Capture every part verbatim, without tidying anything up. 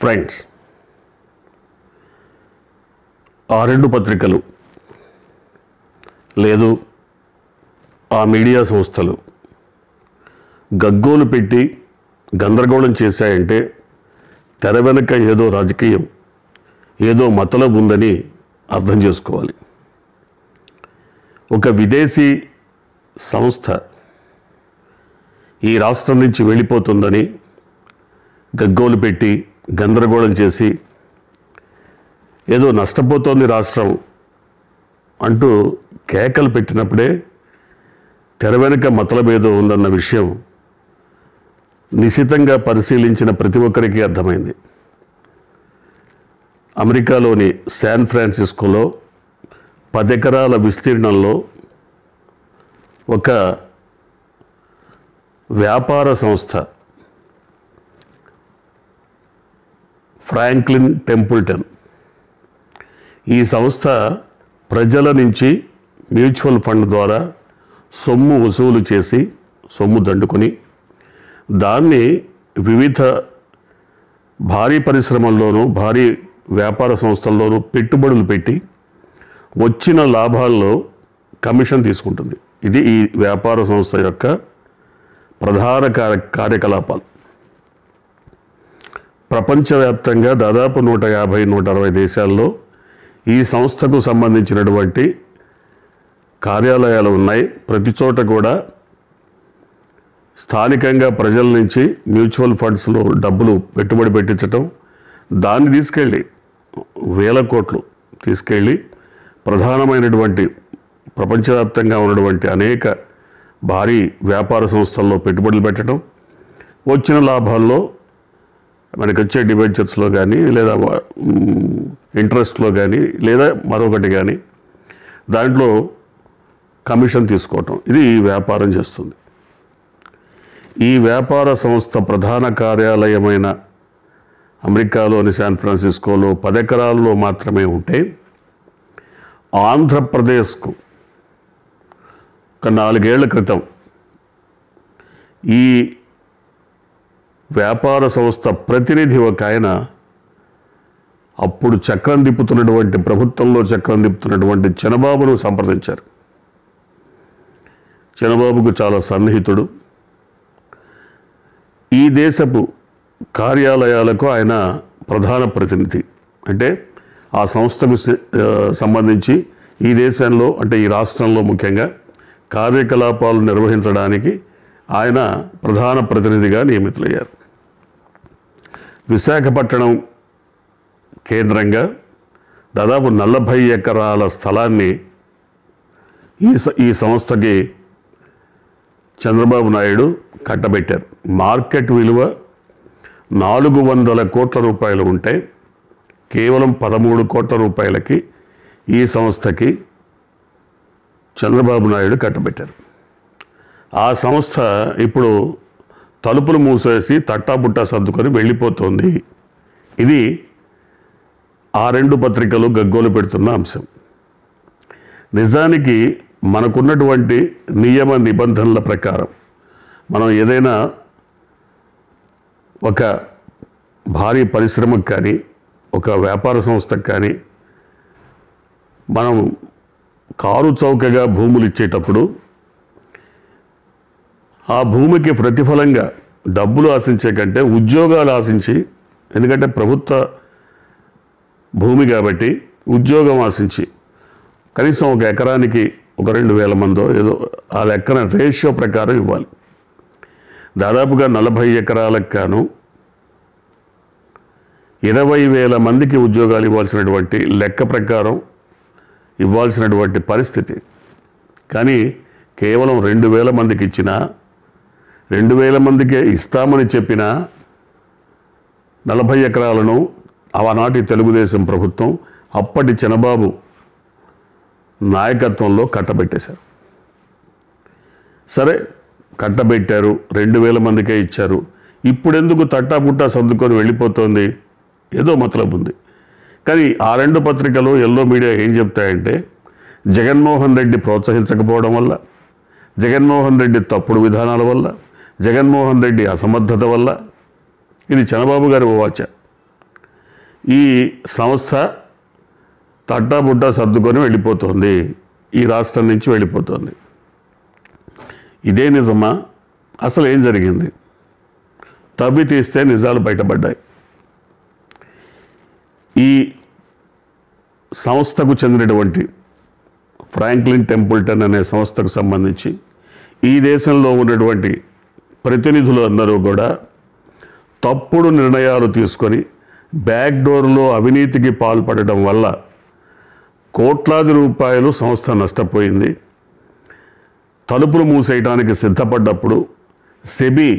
Friends, ఆ రెండు పత్రికలు లేదు ఆ మీడియా సంస్థలు గగ్గోలు పెట్టి గందరగోళం చేశాయంటే తెర వెనుక ఏదో రాజకీయం, ఏదో మతలబు ఉందని అర్థం చేసుకోవాలి. ఒక విదేశీ సంస్థ ఈ రాష్ట్రం నుంచి వెళ్ళిపోతుందని గగ్గోలు పెట్టి గందరగోళం చేసి ఏదో నష్టపోతోంది రాష్ట్రం అంటూ కేకలు పెట్టినప్పుడే తెర వెనుక మతలబేదో ఉందన్న విషయం నిశితంగా పరిశీలించిన ప్రతి ఒక్కరికి అర్థమైంది. అమెరికాలోని శాన్ ఫ్రాన్సిస్కోలో పది ఎకరాల విస్తీర్ణంలో ఒక వ్యాపార సంస్థ ఫ్రాంక్లిన్ టెంపుల్టన్, ఈ సంస్థ ప్రజల నుంచి మ్యూచువల్ ఫండ్ ద్వారా సొమ్ము వసూలు చేసి సొమ్ము దండుకొని దాన్ని వివిధ భారీ పరిశ్రమల్లోనూ భారీ వ్యాపార సంస్థల్లోనూ పెట్టుబడులు పెట్టి వచ్చిన లాభాల్లో కమిషన్ తీసుకుంటుంది. ఇది ఈ వ్యాపార సంస్థ యొక్క ప్రధాన కార్య కార్యకలాపాలు. ప్రపంచవ్యాప్తంగా దాదాపు నూట యాభై నూట అరవై దేశాల్లో ఈ సంస్థకు సంబంధించినటువంటి కార్యాలయాలు ఉన్నాయి. ప్రతి చోట కూడా స్థానికంగా ప్రజల నుంచి మ్యూచువల్ ఫండ్స్లో డబ్బులు పెట్టుబడి పెట్టించటం, దాన్ని తీసుకెళ్ళి వేల కోట్లు తీసుకెళ్ళి ప్రధానమైనటువంటి ప్రపంచవ్యాప్తంగా ఉన్నటువంటి అనేక భారీ వ్యాపార సంస్థల్లో పెట్టుబడులు పెట్టడం, వచ్చిన లాభాల్లో మనకి వచ్చే డిబెంచర్స్లో కానీ లేదా ఇంట్రెస్ట్లో కానీ లేదా మరొకటి కానీ దాంట్లో కమిషన్ తీసుకోవటం, ఇది ఈ వ్యాపారం చేస్తుంది. ఈ వ్యాపార సంస్థ ప్రధాన కార్యాలయమైన అమెరికాలోని శాన్ ఫ్రాన్సిస్కోలో పది ఎకరాల్లో మాత్రమే ఉంటే ఆంధ్రప్రదేశ్కు ఒక నాలుగేళ్ల క్రితం ఈ వ్యాపార సంస్థ ప్రతినిధి ఒక ఆయన అప్పుడు చక్రం తిప్పుతున్నటువంటి ప్రభుత్వంలో చక్రం తిప్పుతున్నటువంటి చంద్రబాబును సంప్రదించారు. చంద్రబాబుకు చాలా సన్నిహితుడు. ఈ దేశపు కార్యాలయాలకు ఆయన ప్రధాన ప్రతినిధి. అంటే ఆ సంస్థకు సంబంధించి ఈ దేశంలో అంటే ఈ రాష్ట్రంలో ముఖ్యంగా కార్యకలాపాలు నిర్వహించడానికి ఆయన ప్రధాన ప్రతినిధిగా నియమితులయ్యారు. విశాఖపట్నం కేంద్రంగా దాదాపు నలభై ఎకరాల స్థలాన్ని ఈ ఈ సంస్థకి చంద్రబాబు నాయుడు కట్టబెట్టారు. మార్కెట్ విలువ నాలుగు వందల కోట్ల రూపాయలు ఉంటే కేవలం పదమూడు కోట్ల రూపాయలకి ఈ సంస్థకి చంద్రబాబు నాయుడు కట్టబెట్టారు. ఆ సంస్థ ఇప్పుడు తలుపులు మూసేసి తట్టాబుట్టా సర్దుకొని వెళ్ళిపోతుంది. ఇది ఆ రెండు పత్రికలు గగ్గోలు పెడుతున్న అంశం. నిజానికి మనకున్నటువంటి నియమ నిబంధనల ప్రకారం మనం ఏదైనా ఒక భారీ పరిశ్రమకు కానీ ఒక వ్యాపార సంస్థకు కానీ మనం కారు చౌకగా భూములు ఇచ్చేటప్పుడు ఆ భూమికి ప్రతిఫలంగా డబ్బులు ఆశించే కంటే ఉద్యోగాలు ఆశించి, ఎందుకంటే ప్రభుత్వ భూమి కాబట్టి ఉద్యోగం ఆశించి కనీసం ఒక ఎకరానికి ఒక రెండు వేల మందో ఏదో ఆ లెక్కన రేషియో ప్రకారం ఇవ్వాలి. దాదాపుగా నలభై ఎకరాలకు గాను ఇరవై వేల మందికి ఉద్యోగాలు ఇవ్వాల్సినటువంటి లెక్క ప్రకారం ఇవ్వాల్సినటువంటి పరిస్థితి. కానీ కేవలం రెండు వేల మందికి ఇచ్చినా, రెండు వేల మందికే ఇస్తామని చెప్పిన నలభై ఎకరాలను ఆనాటి తెలుగుదేశం ప్రభుత్వం అప్పటి చంద్రబాబు నాయకత్వంలో కట్టబెట్టేశారు. సరే కట్టబెట్టారు, రెండు వేల మందికే ఇచ్చారు. ఇప్పుడెందుకు తట్టాపుట్టా సర్దుకొని వెళ్ళిపోతుంది? ఏదో మతలబు ఉంది. కానీ ఆ రెండు పత్రికలు ఎల్లో మీడియా ఏం చెప్తాయంటే జగన్మోహన్ రెడ్డి ప్రోత్సహించకపోవడం వల్ల, జగన్మోహన్ రెడ్డి తప్పుడు విధానాల వల్ల, జగన్మోహన్ రెడ్డి అసమర్థత వల్ల, ఇది చంద్రబాబు గారి వాచ. ఈ సంస్థ తట్టాబుట్టా సర్దుకొని వెళ్ళిపోతుంది, ఈ రాష్ట్రం నుంచి వెళ్ళిపోతుంది. ఇదే నిజమా? అసలు ఏం జరిగింది? తవ్వి తీస్తే నిజాలు బయటపడ్డాయి. ఈ సంస్థకు చెందినటువంటి ఫ్రాంక్లిన్ టెంపుల్టన్ అనే సంస్థకు సంబంధించి ఈ దేశంలో ఉన్నటువంటి ప్రతినిధులు అందరూ కూడా తప్పుడు నిర్ణయాలు తీసుకొని బ్యాక్ డోర్లో అవినీతికి పాల్పడడం వల్ల కోట్లాది రూపాయలు సంస్థ నష్టపోయింది. తలుపులు మూసేయడానికి సిద్ధపడ్డప్పుడు సెబీ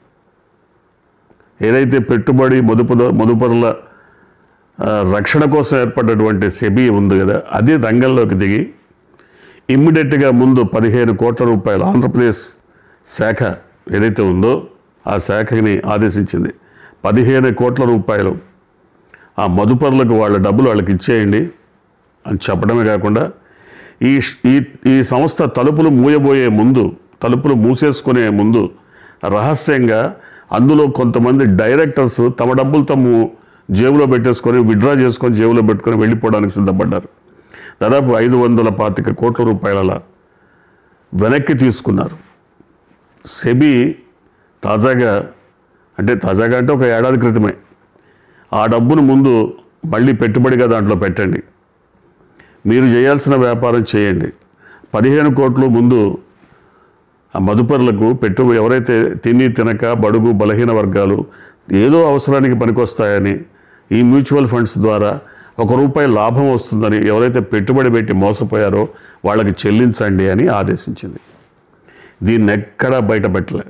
ఏదైతే పెట్టుబడి మదుపు మదుపరుల రక్షణ కోసం ఏర్పడినటువంటి సెబీ ఉంది కదా, అది రంగంలోకి దిగి ఇమ్మీడియట్గా ముందు పదిహేను కోట్ల రూపాయలు ఆంధ్రప్రదేశ్ శాఖ ఏదైతే ఉందో ఆ శాఖని ఆదేశించింది. పదిహేను కోట్ల రూపాయలు ఆ మదుపరులకు వాళ్ళ డబ్బులు వాళ్ళకి ఇచ్చేయండి అని చెప్పడమే కాకుండా ఈ ఈ ఈ సంస్థ తలుపులు మూయబోయే ముందు, తలుపులు మూసేసుకునే ముందు రహస్యంగా అందులో కొంతమంది డైరెక్టర్స్ తమ డబ్బులు తమ జేబులో పెట్టేసుకొని విత్డ్రా చేసుకొని జేబులో పెట్టుకొని వెళ్ళిపోవడానికి సిద్ధపడ్డారు. దాదాపు ఐదు వందల పాతిక కోట్ల రూపాయల వెనక్కి తీసుకున్నారు. సెబీ తాజాగా అంటే తాజాగా అంటే ఒక ఏడాది క్రితమే ఆ డబ్బును ముందు మళ్ళీ పెట్టుబడిగా దాంట్లో పెట్టండి, మీరు చేయాల్సిన వ్యాపారం చేయండి, పదిహేను కోట్లు ముందు ఆ మదుపరులకు పెట్టు, ఎవరైతే తిని తినక బడుగు బలహీన వర్గాలు ఏదో అవసరానికి పనికొస్తాయని ఈ మ్యూచువల్ ఫండ్స్ ద్వారా ఒక రూపాయి లాభం వస్తుందని ఎవరైతే పెట్టుబడి పెట్టి మోసపోయారో వాళ్ళకి చెల్లించండి అని ఆదేశించింది. దీన్ని ఎక్కడా బయటపెట్టలే,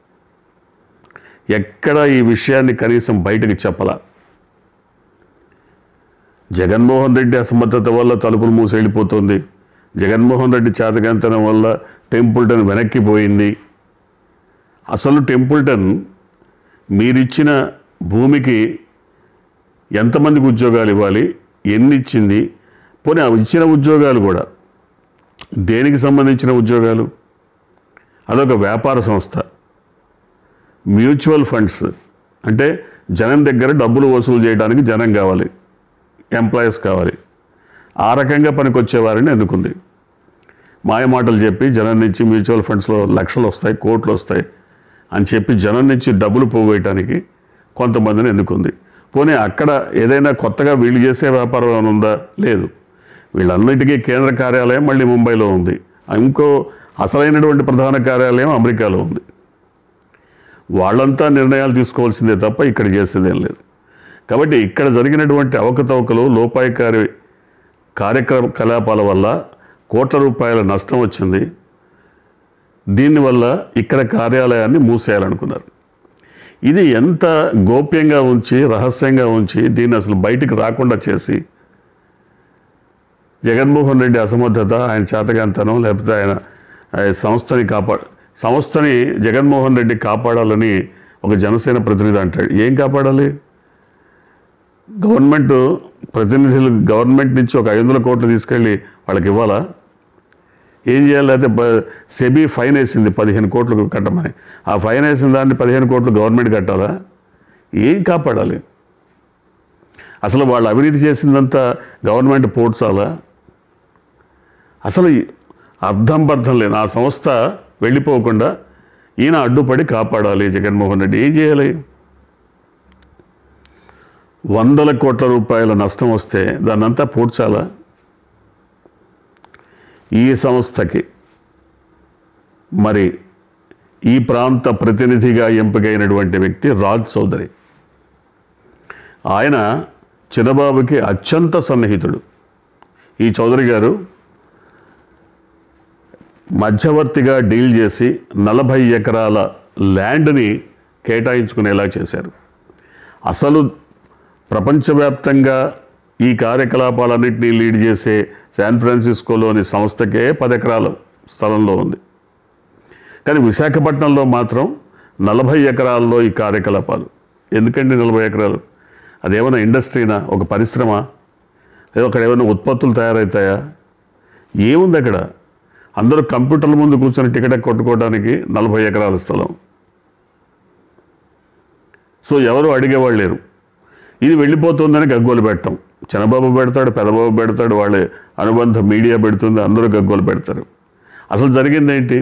ఎక్కడ ఈ విషయాన్ని కనీసం బయటకు చెప్పలా. జగన్మోహన్ రెడ్డి అసమర్థత వల్ల తలుపులు మూసి వెళ్ళిపోతుంది, జగన్మోహన్ రెడ్డి చేతకంతనం వల్ల టెంపుల్టన్ వెనక్కిపోయింది. అసలు టెంపుల్టన్ మీరిచ్చిన భూమికి ఎంతమందికి ఉద్యోగాలు ఇవ్వాలి, ఎన్ని ఇచ్చింది, పోనీ ఇచ్చిన ఉద్యోగాలు కూడా దేనికి సంబంధించిన ఉద్యోగాలు? అదొక వ్యాపార సంస్థ, మ్యూచువల్ ఫండ్స్ అంటే జనం దగ్గర డబ్బులు వసూలు చేయడానికి జనం కావాలి, ఎంప్లాయీస్ కావాలి. ఆ రకంగా పనికొచ్చేవారిని ఎన్నుకుంది. మాయమాటలు చెప్పి జనం నుంచి మ్యూచువల్ ఫండ్స్లో లక్షలు వస్తాయి, కోట్లు వస్తాయి అని చెప్పి జనం నుంచి డబ్బులు పోగొట్టడానికి కొంతమందిని ఎన్నుకుంది. పోనీ అక్కడ ఏదైనా కొత్తగా వీళ్ళు చేసే వ్యాపారం ఏమైనా ఉందా? లేదు. వీళ్ళన్నిటికీ కేంద్ర కార్యాలయం మళ్ళీ ముంబైలో ఉంది, ఇంకో అసలైనటువంటి ప్రధాన కార్యాలయం అమెరికాలో ఉంది. వాళ్ళంతా నిర్ణయాలు తీసుకోవాల్సిందే తప్ప ఇక్కడ చేసేదేం లేదు. కాబట్టి ఇక్కడ జరిగినటువంటి అవకతవకలు, లోపాయకారి కార్యక్రమ కలాపాల వల్ల కోట్ల రూపాయల నష్టం వచ్చింది. దీనివల్ల ఇక్కడ కార్యాలయాన్ని మూసేయాలనుకున్నారు. ఇది ఎంత గోప్యంగా ఉంచి, రహస్యంగా ఉంచి, దీన్ని అసలు బయటికి రాకుండా చేసి జగన్మోహన్ రెడ్డి అసమర్థత, ఆయన చేతగాంతనం, లేకపోతే ఆయన సంస్థని కాపాడ సంస్థని జగన్మోహన్ రెడ్డి కాపాడాలని ఒక జనసేన ప్రతినిధి అంటాడు. ఏం కాపాడాలి? గవర్నమెంట్ ప్రతినిధులు గవర్నమెంట్ నుంచి ఒక ఐదు వందల కోట్లు తీసుకెళ్ళి వాళ్ళకి ఇవ్వాలా? ఏం చేయాలి? అయితే సెబీ ఫైన్ వేసింది పదిహేను కోట్లు కట్టమని, ఆ ఫైన్ వేసిన దాన్ని పదిహేను కోట్లు గవర్నమెంట్ కట్టాలా? ఏం కాపాడాలి? అసలు వాళ్ళు అవినీతి చేసిందంతా గవర్నమెంట్ పోడ్చాలా? అసలు అర్థం బర్థం లేదు. ఆ సంస్థ వెళ్ళిపోకుండా ఈయన అడ్డుపడి కాపాడాలి జగన్మోహన్ రెడ్డి. ఏం చేయాలి? వందల కోట్ల రూపాయల నష్టం వస్తే దాన్నంతా పూడ్చాలా? ఈ సంస్థకి మరి ఈ ప్రాంత ప్రతినిధిగా ఎంపికైనటువంటి వ్యక్తి రాజ్ చౌదరి. ఆయన చిన్నబాబుకి అత్యంత సన్నిహితుడు. ఈ చౌదరి గారు మధ్యవర్తిగా డీల్ చేసి నలభై ఎకరాల ల్యాండ్ని కేటాయించుకునేలా చేశారు. అసలు ప్రపంచవ్యాప్తంగా ఈ కార్యకలాపాలన్నింటినీ లీడ్ చేసే శాన్ ఫ్రాన్సిస్కోలోని సంస్థకే పది ఎకరాల స్థలంలో ఉంది. కానీ విశాఖపట్నంలో మాత్రం నలభై ఎకరాల్లో ఈ కార్యకలాపాలు. ఎందుకండి నలభై ఎకరాలు? అదేమైనా ఇండస్ట్రీనా, ఒక పరిశ్రమ, లేదా అక్కడ ఏమైనా ఉత్పత్తులు తయారవుతాయా? ఏముంది అక్కడ? అందరూ కంప్యూటర్ల ముందు కూర్చొని టికెట్ కొట్టుకోవడానికి నలభై ఎకరాల స్థలం. సో ఎవరు అడిగేవాళ్ళు లేరు. ఇది వెళ్ళిపోతుందని గగ్గోలు పెట్టడం. చంద్రబాబు పెడతాడు, పెదబాబు పెడతాడు, వాళ్ళే అనుబంధ మీడియా పెడుతుంది, అందరూ గగ్గోలు పెడతారు. అసలు జరిగింది ఏంటి?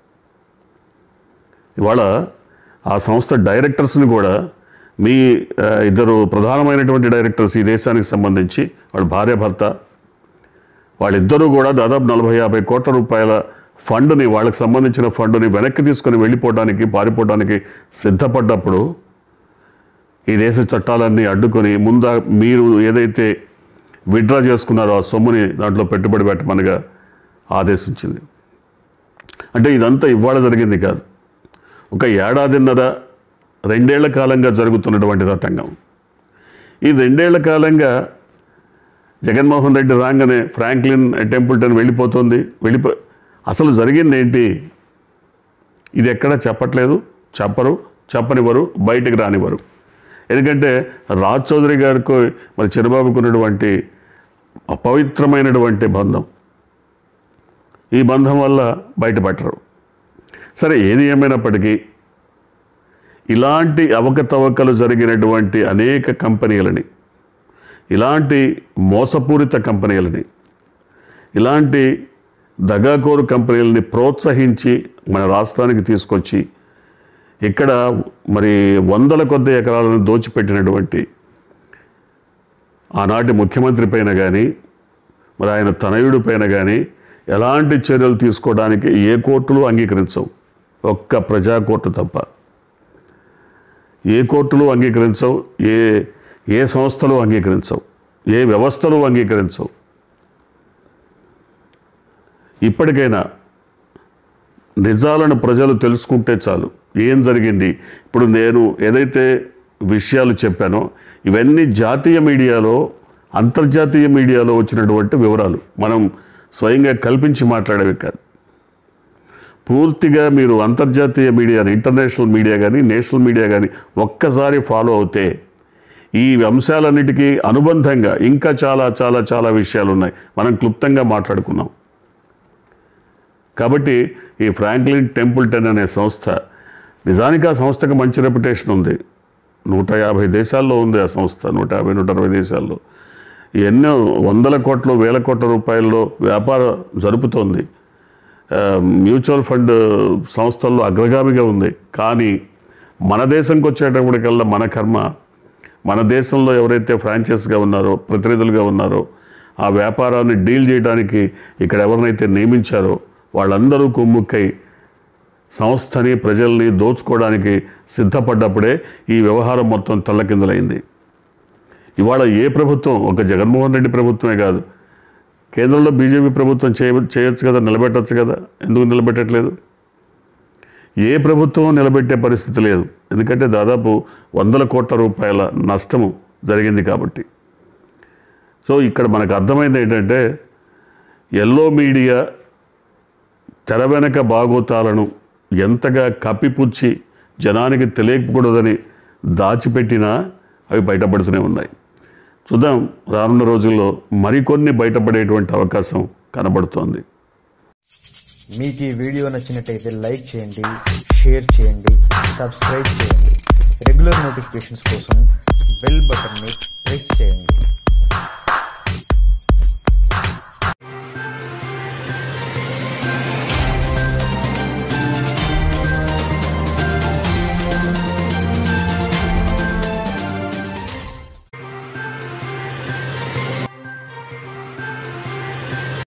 ఇవాళ ఆ సంస్థ డైరెక్టర్స్ని కూడా మీ ఇద్దరు ప్రధానమైనటువంటి డైరెక్టర్స్ ఈ దేశానికి సంబంధించి వాళ్ళ భార్య భర్త వాళ్ళిద్దరూ కూడా దాదాపు నలభై యాభై కోట్ల రూపాయల ఫండ్ని, వాళ్ళకి సంబంధించిన ఫండ్ని వెనక్కి తీసుకొని వెళ్ళిపోవడానికి, పారిపోవడానికి సిద్ధపడ్డప్పుడు ఈ దేశ చట్టాలన్నీ అడ్డుకొని ముందా మీరు ఏదైతే విత్డ్రా చేసుకున్నారో ఆ సొమ్ముని దాంట్లో పెట్టుబడి పెట్టమనగా ఆదేశించింది. అంటే ఇదంతా ఇవాళ జరిగింది కాదు, ఒక ఏడాదిన్నర రెండేళ్ల కాలంగా జరుగుతున్నటువంటి తతంగం. ఈ రెండేళ్ల కాలంగా జగన్మోహన్ రెడ్డి రాగానే ఫ్రాంక్లిన్ టెంపుల్టన్ వెళ్ళిపోతుంది. వెళ్ళిపో అసలు జరిగింది ఏంటి? ఇది ఎక్కడ చెప్పట్లేదు, చెప్పరు, చెప్పనివ్వరు, బయటకు రానివ్వరు. ఎందుకంటే రాజ్ చౌదరి గారికి మరి చంద్రబాబుకు ఉన్నటువంటి అపవిత్రమైనటువంటి బంధం, ఈ బంధం వల్ల బయటపడరు. సరే, ఏది ఏమైనప్పటికీ ఇలాంటి అవకతవకలు జరిగినటువంటి అనేక కంపెనీలని, ఇలాంటి మోసపూరిత కంపెనీలని, ఇలాంటి దగాకోరు కంపెనీలని ప్రోత్సహించి మన రాష్ట్రానికి తీసుకొచ్చి ఇక్కడ మరి వందల కొద్ది ఎకరాలను దోచిపెట్టినటువంటి ఆనాటి ముఖ్యమంత్రి పైన కానీ మరి ఆయన తనయుడి పైన కానీ ఎలాంటి చర్యలు తీసుకోవడానికి ఏ కోర్టులు అంగీకరించవు, ఒక్క ప్రజా కోర్టు తప్ప. ఏ కోర్టులు అంగీకరించవు, ఏ ఏ సంస్థలు అంగీకరించవు, ఏ వ్యవస్థలు అంగీకరించవు. ఇప్పటికైనా నిజాలను ప్రజలు తెలుసుకుంటే చాలు. ఏం జరిగింది? ఇప్పుడు నేను ఏదైతే విషయాలు చెప్పానో ఇవన్నీ జాతీయ మీడియాలో, అంతర్జాతీయ మీడియాలో వచ్చినటువంటి వివరాలు, మనం స్వయంగా కల్పించి మాట్లాడేవి కాదు. పూర్తిగా మీరు అంతర్జాతీయ మీడియాని, ఇంటర్నేషనల్ మీడియా కానీ నేషనల్ మీడియా కానీ ఒక్కసారి ఫాలో అవుతే ఈ అంశాలన్నిటికీ అనుబంధంగా ఇంకా చాలా చాలా చాలా విషయాలు ఉన్నాయి, మనం క్లుప్తంగా మాట్లాడుకున్నాం. కాబట్టి ఈ ఫ్రాంక్లిన్ టెంపుల్టన్ అనే సంస్థ, నిజానికి ఆ సంస్థకు మంచి రెప్యుటేషన్ ఉంది. నూట యాభై దేశాల్లో ఉంది ఆ సంస్థ, నూట యాభై నూట అరవై దేశాల్లో ఎన్నో వందల కోట్ల వేల కోట్ల రూపాయల్లో వ్యాపారం జరుపుతోంది. మ్యూచువల్ ఫండ్ సంస్థల్లో అగ్రగామిగా ఉంది. కానీ మన దేశంకి వచ్చేటప్పటికల్లా మన కర్మ, మన దేశంలో ఎవరైతే ఫ్రాంచైజ్గా ఉన్నారో, ప్రతినిధులుగా ఉన్నారో, ఆ వ్యాపారాన్ని డీల్ చేయడానికి ఇక్కడ ఎవరినైతే నియమించారో వాళ్ళందరూ కుమ్ముక్కై సంస్థని, ప్రజల్ని దోచుకోవడానికి సిద్ధపడ్డప్పుడే ఈ వ్యవహారం మొత్తం తల్లకిందులైంది. ఇవాళ ఏ ప్రభుత్వం, ఒక జగన్మోహన్ రెడ్డి ప్రభుత్వమే కాదు, కేంద్రంలో బీజేపీ ప్రభుత్వం చేయ చేయొచ్చు కదా, నిలబెట్టచ్చు కదా, ఎందుకు నిలబెట్టట్లేదు? ఏ ప్రభుత్వం నిలబెట్టే పరిస్థితి లేదు. ఎందుకంటే దాదాపు వందల కోట్ల రూపాయల నష్టము జరిగింది కాబట్టి. సో ఇక్కడ మనకు అర్థమైంది ఏంటంటే, ఎల్లో మీడియా తెర వెనక బాగోతాలను ఎంతగా కప్పిపుచ్చి జనానికి తెలియకూడదని దాచిపెట్టినా అవి బయటపడుతూనే ఉన్నాయి. చూద్దాం, రానున్న రోజుల్లో మరికొన్ని బయటపడేటువంటి అవకాశం కనబడుతోంది. మీకు ఈ వీడియో నచ్చినట్టయితే లైక్ చేయండి, షేర్ చేయండి, సబ్స్క్రైబ్ చేయండి. రెగ్యులర్ నోటిఫికేషన్స్ కోసం బెల్ బటన్ని ప్రెస్ చేయండి.